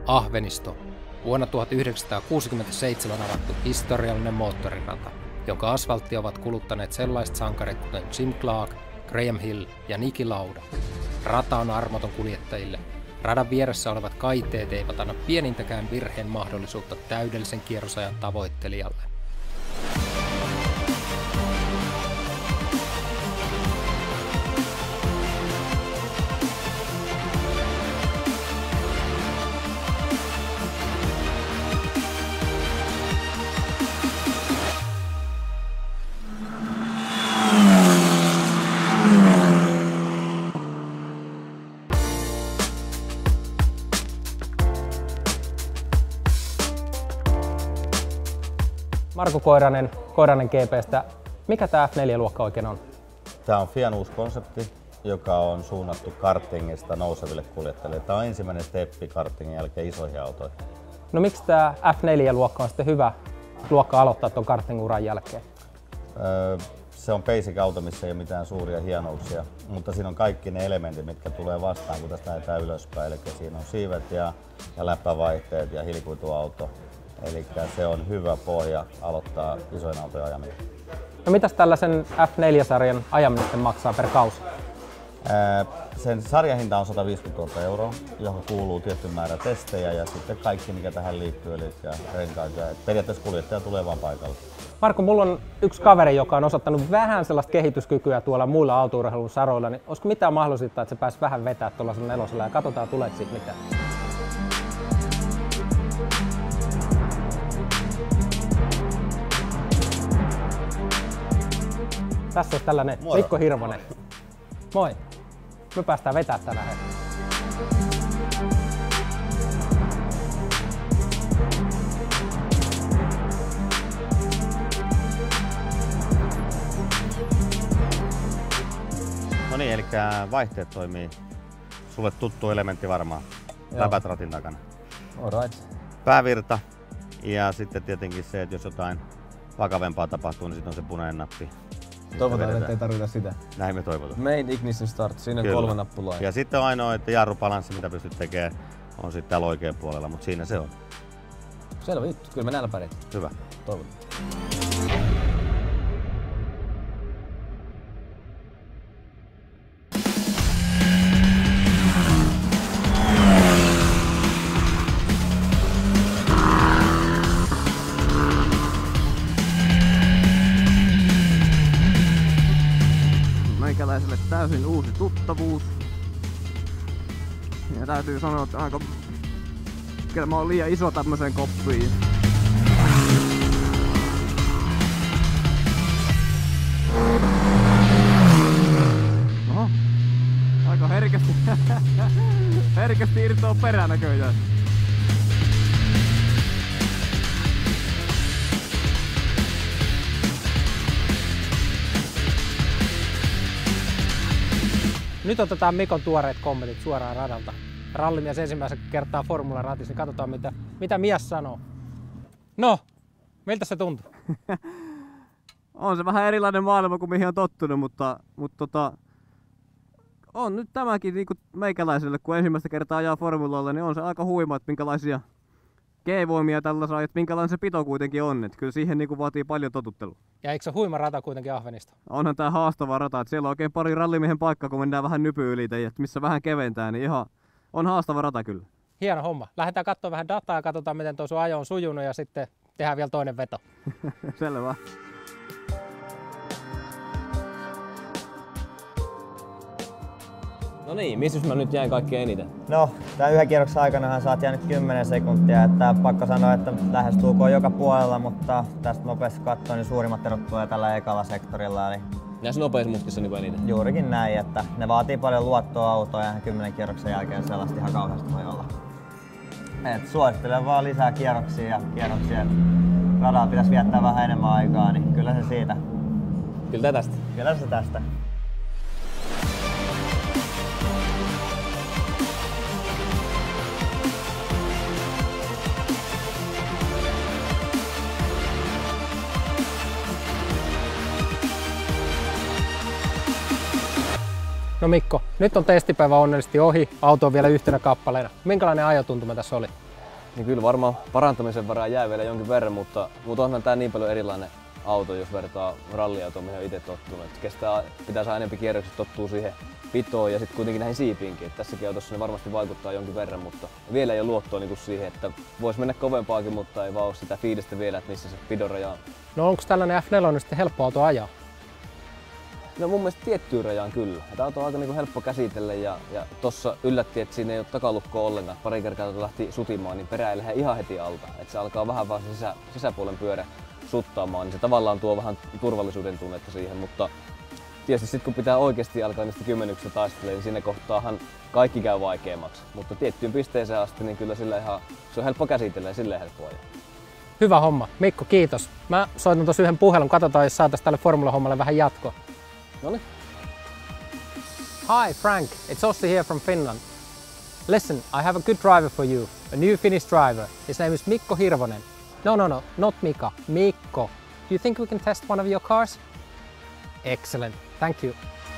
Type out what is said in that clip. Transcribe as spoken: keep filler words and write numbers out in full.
Ahvenisto. Vuonna tuhatyhdeksänsataakuusikymmentäseitsemän avattu historiallinen moottorirata, jonka asfalttia ovat kuluttaneet sellaiset sankarit kuten Jim Clark, Graham Hill ja Niki Lauda. Rata on armoton kuljettajille. Radan vieressä olevat kaiteet eivät anna pienintäkään virheen mahdollisuutta täydellisen kierrosajan tavoittelijalle. Marko Koiranen, Koiranen G P:stä. Mikä tämä F neljä -luokka oikein on? Tämä on Fian uusi konsepti, joka on suunnattu kartingista nouseville kuljettajille. Tämä on ensimmäinen steppi kartingin jälkeen isoihin autoihin. No miksi tämä F neljä -luokka on sitten hyvä luokka aloittaa tuon karting-uran jälkeen? Öö, se on basic auto, missä ei ole mitään suuria hienouksia, mutta siinä on kaikki ne elementit, mitkä tulee vastaan, kun tästä lähdetään ylöspäin. Eli siinä on siivet ja, ja läppävaihteet ja hilikuituauto. Eli se on hyvä pohja aloittaa isojen autojen ajaminen. No mitäs tällaisen F neljä -sarjan ajaminen maksaa per kausi? Ää, sen sarjahinta on sata viisikymmentätuhatta euroa, johon kuuluu tietty määrä testejä ja sitten kaikki mikä tähän liittyy, eli renkaat. Ja periaatteessa kuljettaja tulee vaan paikalle. Marko, mulla on yksi kaveri, joka on osoittanut vähän sellaista kehityskykyä tuolla muilla autourheilun saroilla, niin olisiko mitään mahdollisuutta, että se pääsi vähän vetää tuollaisella nelosella ja katsotaan tuleeko siitä mitään? Tässä olisi tällainen Moro. Mikko Hirvonen. Moi! Me päästään vetää tänään. No niin, eli vaihteet toimii. Sulle tuttu elementti varmaan. Läpät ratin takana. Alright. Päävirta ja sitten tietenkin se, että jos jotain vakavempaa tapahtuu, niin sitten on se punainen nappi. Toivotaan, ettei tarvita sitä. Näin me toivotaan. Main ignition start, siinä on Kyllä. kolme nappulaa. Ja sitten on ainoa, että jarrupalanssi, mitä pystyt tekemään, on sitten täällä oikealla puolella, mutta siinä se on. Selvä juttu, kyllä me näillä pärjätään. Hyvä. Toivotaan. Meikäläiselle täysin uusi tuttavuus. Ja täytyy sanoa, että aika... Kyllä mä oon liian iso tämmöiseen koppiin. Oho. Aika herkästi... herkästi irtoaa peränäköjään. Nyt otetaan Mikon tuoreet kommentit suoraan radalta. Rallimies ensimmäisen kertaa Formula ratissa, niin katsotaan mitä, mitä mies sanoo. No, miltä se tuntuu? On se vähän erilainen maailma kuin mihin on tottunut, mutta, mutta tota, on nyt tämäkin niin kuin meikäläiselle, kun ensimmäistä kertaa ajaa formulalla, niin on se aika huima, että minkälaisia G-voimia tällä saa, että minkälainen se pito kuitenkin on. Että kyllä siihen niin kuin vaatii paljon totuttelua. Ja eikö se huima rata kuitenkin Ahvenisto? Onhan tää haastava rata, että siellä on oikein pari rallimiehen paikkaa, kun mennään vähän nypy yli, että missä vähän keventää, niin ihan on haastava rata kyllä. Hieno homma. Lähdetään katsomaan vähän dataa ja katsotaan miten tuo sun ajo on sujunut ja sitten tehdään vielä toinen veto. Selvä. No niin, missä mä nyt jäin kaikkein eniten? No, tämän yhden kierroksen aikanahan sä oot jäänyt kymmenen sekuntia, että pakko sanoa, että lähestulkoon joka puolella, mutta tästä nopeasti katsoen niin suurimmat erot tulee tällä ekalla sektorilla. Eli Näissä nopeissa mutkissa niin eniten? juurikin näin, että ne vaatii paljon luottoa autoa ja kymmenen kierroksen jälkeen sellaista ihan kauheasti voi olla. Et suosittelen vaan lisää kierroksia ja kierroksia. Radalla pitäisi viettää vähän enemmän aikaa, niin kyllä se siitä. Kyllä tästä. Kyllä se tästä. No Mikko, nyt on testipäivä onnellisesti ohi, auto on vielä yhtenä kappaleena. Minkälainen ajotuntuma tässä oli? Niin kyllä varmaan parantamisen varaa jää vielä jonkin verran, mutta, mutta onhan tää niin paljon erilainen auto, jos vertaa ralliautoon, mihin on itse tottunut. Et kestää, pitää saada enempi kierroksia, tottuu siihen pitoon ja sitten kuitenkin näihin siipiinkin. Et tässäkin autossa ne varmasti vaikuttaa jonkin verran, mutta vielä ei ole luottoa niinku siihen, että voisi mennä kovempaakin, mutta ei vaan ole sitä fiilistä vielä, että missä se pidon on. No onko tällainen F neljä sitten helppo auto ajaa? No mun mielestä tiettyyn rajaan kyllä. Tämä auto on aika niinku helppo käsitellä ja, ja tossa yllätti, että siinä ei ole takalukkoa ollenkaan. Pari kertaa kun lähti sutimaan, niin perä ei lähde ihan heti alta. Et se alkaa vähän vaan sisä, sisäpuolen pyörä suttaamaan, niin se tavallaan tuo vähän turvallisuuden tunnetta siihen. Mutta tietysti sitten kun pitää oikeasti alkaa niistä kymmenyksistä taistelemaan, niin siinä kohtaahan kaikki käy vaikeammaksi. Mutta tiettyyn pisteeseen asti, niin kyllä sillä ihan, se on helppo käsitellä ja silleen helppo ajaa. Hyvä homma. Mikko, kiitos. Mä soitan tuossa yhden puhelun. Katsotaan, jos saataisiin tälle formula-hommalle vähän jatkoa. Noniin. Hi Frank, it's Ossi here from Finland. Listen, I have a good driver for you, a new Finnish driver. His name is Mikko Hirvonen. No, no, no, not Mika, Mikko. Do you think we can test one of your cars? Excellent, thank you.